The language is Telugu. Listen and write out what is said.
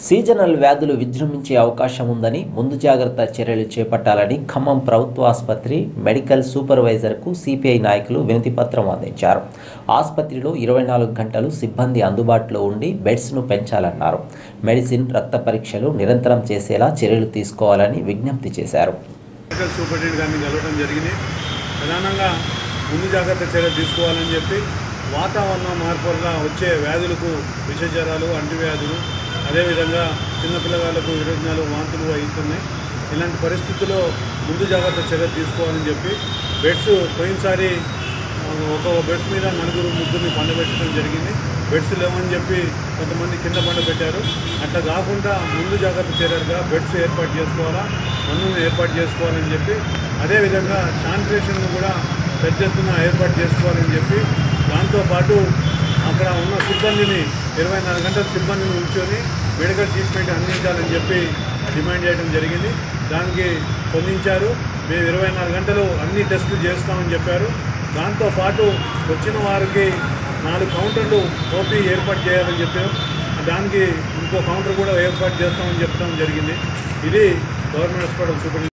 సీజనల్ వ్యాధులు విజృంభించే అవకాశం ఉందని ముందు జాగ్రత్త చర్యలు చేపట్టాలని ఖమ్మం ప్రభుత్వ ఆసుపత్రి మెడికల్ సూపర్వైజర్కు సిపిఐ నాయకులు వినతిపత్రం అందించారు. ఆసుపత్రిలో 24 గంటలు సిబ్బంది అందుబాటులో ఉండి బెడ్స్ను పెంచాలన్నారు. మెడిసిన్, రక్త పరీక్షలు నిరంతరం చేసేలా చర్యలు తీసుకోవాలని విజ్ఞప్తి చేశారు. మెడికల్ సూపరింటెండెంట్ గారిని కలవడం జరిగింది. ప్రధానంగా ముందు జాగ్రత్త చర్యలు తీసుకోవాలని చెప్పి వాతావరణ మార్పు వల్ల వచ్చే వ్యాధులకు విష జ్వరాలు, అంటువ్యాధులు, అదేవిధంగా చిన్నపిల్లగాళ్ళకు విరోచనాలు, వాంతులు అవుతున్నాయి. ఇలాంటి పరిస్థితుల్లో ముందు జాగ్రత్త చర్యలు తీసుకోవాలని చెప్పి బెడ్స్ పోయినసారి ఒక బెడ్స్ మీద 4-3 పండబెట్టడం జరిగింది. బెడ్స్ లేవని చెప్పి కొంతమంది కింద పండబెట్టారు. అట్లా కాకుండా ముందు జాగ్రత్త చర్యలుగా బెడ్స్ ఏర్పాటు చేసుకోవాలా, మందులను ఏర్పాటు చేసుకోవాలని చెప్పి, అదేవిధంగా శానిటేషన్ను కూడా పెద్ద ఎత్తున ఏర్పాటు చేసుకోవాలని చెప్పి, దాంతోపాటు అక్కడ ఉన్న సిబ్బందిని 24 గంటల సిబ్బందిని ఉంచుకొని మెడికల్ ట్రీట్మెంట్ అందించాలని చెప్పి డిమాండ్ చేయడం జరిగింది. దానికి స్పందించారు. మేము 24 గంటలు అన్ని టెస్టులు చేస్తామని చెప్పారు. దాంతోపాటు వచ్చిన వారికి 4 కౌంటర్లు ఓపీ ఏర్పాటు చేయాలని చెప్పారు. దానికి ఇంకో కౌంటర్ కూడా ఏర్పాటు చేస్తామని చెప్పడం జరిగింది. ఇది గవర్నమెంట్ హాస్పిటల్ సూపరింటెండెంట్